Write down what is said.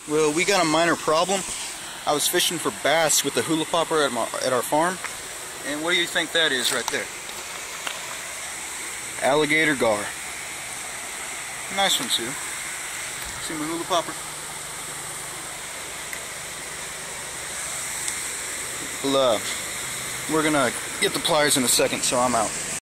Well, we got a minor problem. I was fishing for bass with the hula popper at our farm, and what do you think that is right there? Alligator gar. Nice one too. See my hula popper? Well, we're gonna get the pliers in a second, so I'm out.